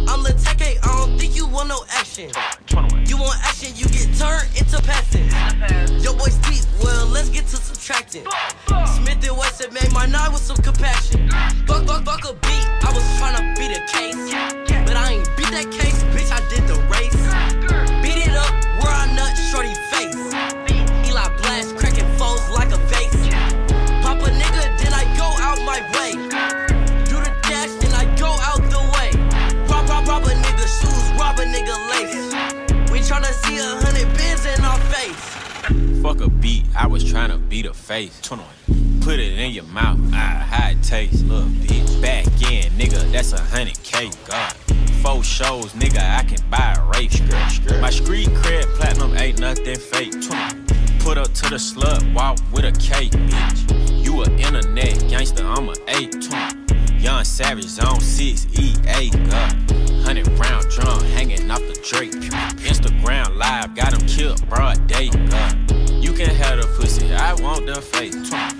I'm Lateke, I don't think you want no action. You want action, you get turned into passing. Your boy's deep, well, let's get to subtracting. Smith and Wesson made my night with some compassion. Fuck a beat, I was tryna beat a case. But I ain't beat that case, bitch, I did the race. Beat it up, where I nut, shorty face. Eli blast, cracking foes like a vase. Pop a nigga, then I go out my way. Do the dash, then I go out the way. Rob a nigga shoes, rob a nigga lace. We tryna see 100 bins in our face. Fuck a beat, I was tryna beat a face. Put it in your mouth, how it tastes. Look, bitch, back in, nigga, that's 100K, God. 4 shows, nigga, I can buy a race. My street cred platinum ain't nothing fake. Put up to the slut, walk with a cake, bitch. You a internet gangster, I'm a 8. Young Savage, zone 6, EA, God. 100 round drum hanging off the Drake. Instagram live, got him killed, broad day, God. You can have the pussy, I want the face.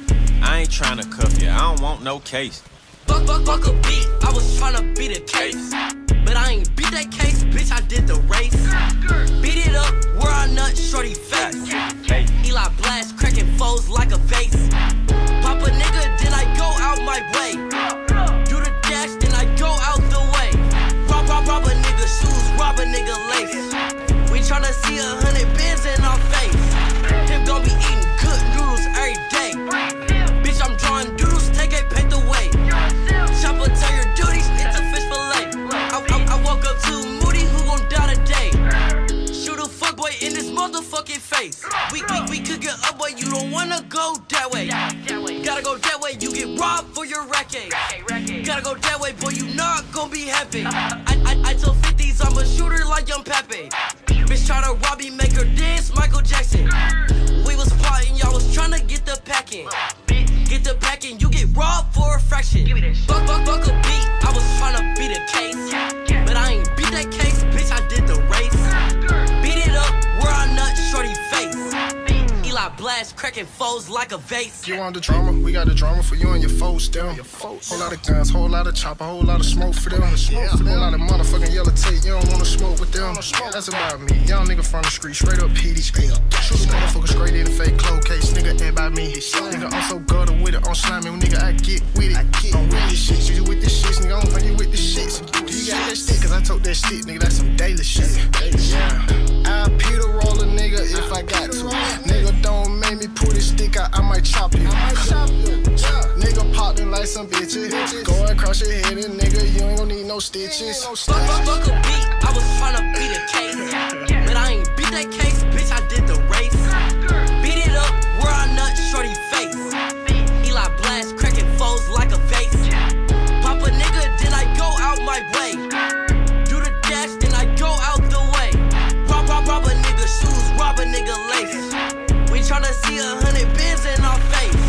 I ain't tryna cuff you, I don't want no case. Fuck a beat, I was tryna beat a case. But I ain't beat that case, bitch, I did the race. Beat it up, where I nut, shorty face. Eli blast, cracking foes like a vase. Pop a nigga, then I go out my way. Do the dash, then I go out the way. Rob a nigga shoes, rob a nigga lace. We tryna see 100 bins in our face. Him gon' be eating good noodles every day. Bitch, I'm drawing doodles, take a paint the way. Chopper, tell your duties, it's a fish fillet. I woke up too moody, who gon' die today? Shoot a fuckboy in his motherfucking face. We could get up, but you don't wanna go that way. Gotta go that way, you get robbed for your racket. Gotta go that way, boy, you not gon' be happy. I told 50s I'm a shooter like Young Pepe. Bitch tryna rob me, make her dance, Michael Jackson. We was plotting, y'all was tryna get the packing. Get the packing, you get robbed for a fraction. Fuck a beat, I was tryna beat a case. But I ain't beat that case, bitch, I did the race. Beat it up, where I nut, shorty face. Eli blast, cracking foes like a vase. You want the drama? We got the drama for you and your foes still. Whole lot of guns, whole lot of chopper, whole lot of smoke for them. Whole lot of motherfucking yellow tape, you don't wanna smoke with them. That's about me, young nigga from the street, straight up PDH. Shoot a motherfucker straight in the fake clothes case, nigga ain't by me. Nigga, I'm so gutter with it, on slimy, nigga, I get with it. I'm with this shit, you with this shit, nigga, I don't think you with this shit. You got that stick, cause I told that shit, nigga, that's some daily shit. Yeah, I'll Peter roll a nigga if I got to. Nigga, don't make me pull this stick out, I might chop you. Nigga popped in like some bitches. Go across your head and nigga, you ain't gon' need no stitches. Fuck a beat, I was tryna beat a case. But I ain't beat that case, bitch, I did the race. Beat it up, where I nut, shorty face. Eli blast, cracking foes like a vase. Pop a nigga, then I go out my way. Do the dash, then I go out the way. Rob a nigga shoes, rob a nigga lace. We tryna see 100 bins in our face.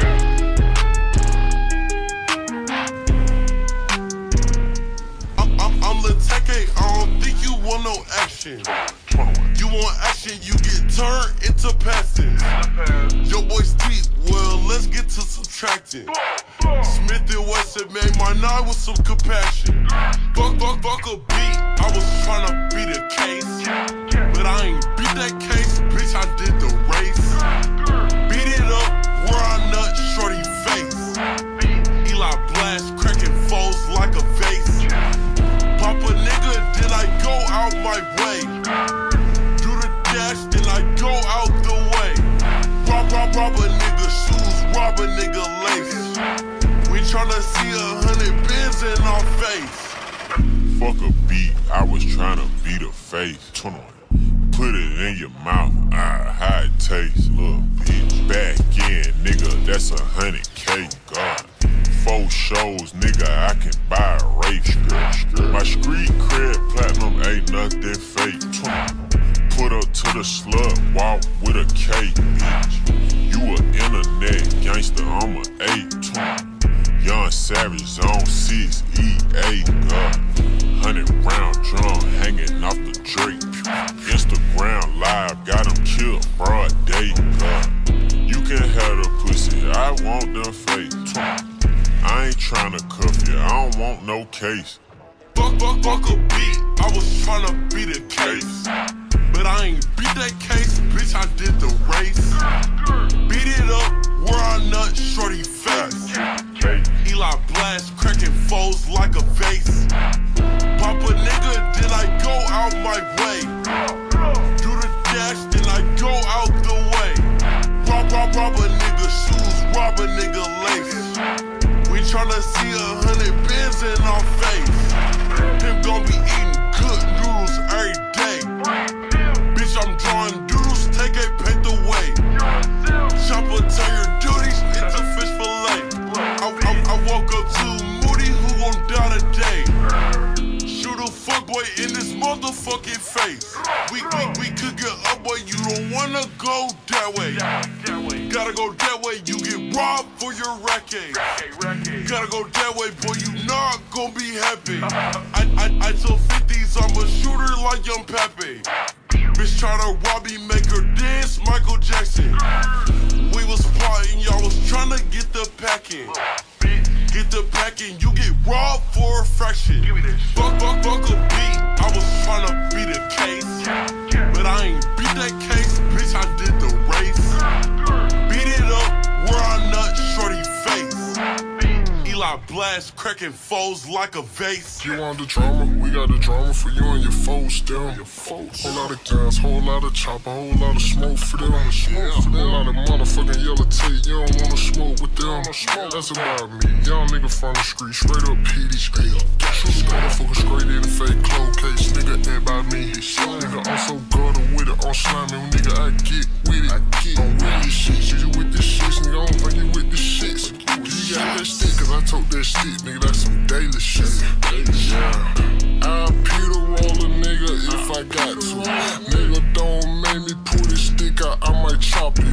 I'm Lateke, I don't think you want no action. You want action, you get turned into passing. Your boy's deep, well, let's get to subtracting. Smith and Wesson made my night with some compassion. Fuck a beat, I was tryna beat a case. But I ain't beat that case, bitch, I did the race. Beat it up, where I nut, shorty face. Eli blast, cracking foes like a vase. Pop a nigga, then I go out my way. Do the dash, then I go out the way. Rob a nigga shoes, rob a nigga lace. We tryna see 100 bins in our face. Fuck a beat, I was tryna beat a face. Put it in your mouth, how it tastes. Look, bitch, back in, nigga, that's 100K, God. 4 shows, nigga, I can buy a race. My street cred platinum ain't nothing fake. Put up to the slut, walk with a cake, bitch. You a internet gangster, I'm a 8. Young Savage, zone 6, EA, God. 100 round drum hanging off the Drake. Instagram live, got him killed, broad day, God. You can have the pussy, I want the face. I ain't tryna cuff you, I don't want no case. Fuck Fuck a beat, I was tryna beat a case. But I ain't beat that case, bitch, I did the race. Beat it up, where I nut, shorty fast. Eli blast, cracking foes like a vase. Pop a nigga, then I go out my way. Do the dash, then I go out the way. Rob a nigga shoes, rob a nigga lace. We tryna see 100 bands in our face. Him gon' be eating good noodles every day. Bitch, I'm drawing doodles, take a paint away. Chopper, turn your duties into fish fillet. I woke up too moody, who gon' die today? Shoot a fuckboy in this motherfucking face. We could get up, but you don't wanna go that way. Gotta go that way, you get robbed for your racket. Gotta go that way, boy, you not gon' be happy. I tell 50s, I'm a shooter like Young Pepe. Bitch tryna rob me, make her dance, Michael Jackson. We was plotting, y'all was tryna get the packing. Get the packing, you get robbed for a fraction. Fuck a beat, I was tryna beat a case. But I ain't beat that case, bitch, I did the race. Beat it up, where I nut, shorty face. Eli blast, cracking foes like a vase. You want the drama? We got the drama for you and your foes still. Whole lot of guns, whole lot of chopper, whole lot of smoke for them. Whole lot of motherfucking yellow tape, you don't wanna smoke with them. That's about me. Young nigga from the street, straight up PDP. Shoot a motherfucker straight in the fake clothes case, nigga ain't by me. Nigga, I'm so gutter with it, I'm slamming, nigga, I get with it. I'm with this shit, you with this shit, nigga, I don't think you with this shit. You got that stick, cause I told that shit, nigga, that's some daily shit. Yeah, I'll Peter roll a nigga if I got to. Nigga, don't make me pull this stick out, I might chop you.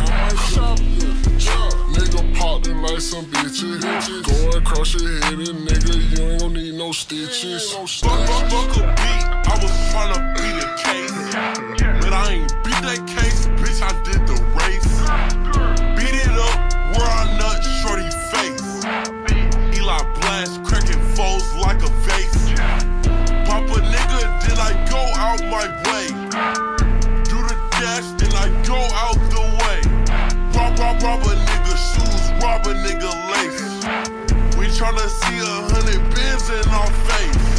Nigga poppin' like some bitches. Go across your head and nigga, you ain't gon' need no stitches. Fuck a beat, I was tryna beat a case. But I ain't beat that case, bitch, I did the race. Beat it up, where I nut, shorty face. Eli blast, cracking foes like a vase. Pop a nigga, then I go out my way. Do the dash, then I go out the way. Rob a nigga shoes, rob a nigga lace. We tryna see 100 bands in our face.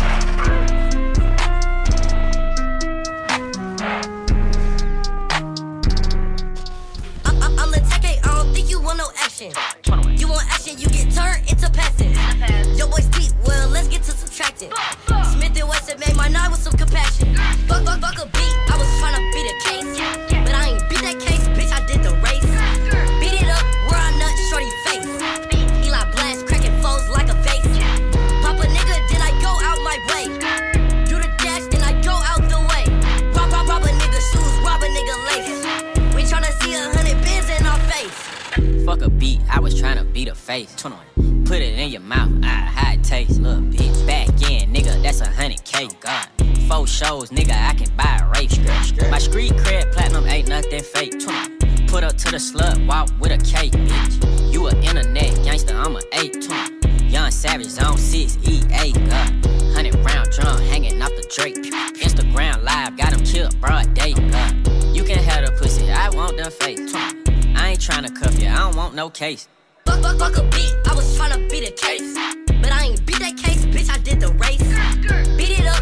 I'm the tech, I don't think you want no action. You want action, you get turned into passive. Your boy's deep, well, let's get to subtracting. Smith and Wesson made my night with some compassion. Fuck a beat, I was tryna beat a case. But I ain't beat that case, bitch, I did the race. Beat it up, where I nut, shorty face. Eli blast, cracking foes like a vase. Pop a nigga, then I go out my way. Do the dash, then I go out the way. Rob a nigga shoes, rob a nigga lace. We tryna see 100 bands in our face. Fuck a beat, I was tryna beat a face. Put it in your mouth, how it tastes, little bitch. Back in, nigga, that's 100K, God. 4 shows, nigga, I can buy a race. My street cred platinum ain't nothing fake. Put up to the slut, walk with a cake, bitch. You a internet gangster, I'm a 8. Young Savage, zone 6, E8, God. 100 round drum hanging off the Drake. Instagram live, got him killed, broad day, God. You can have the pussy, I want the face. I ain't tryna cuff you, I don't want no case. Fuck a beat, I was tryna beat a case. But I ain't beat that case, bitch, I did the race. Beat it up,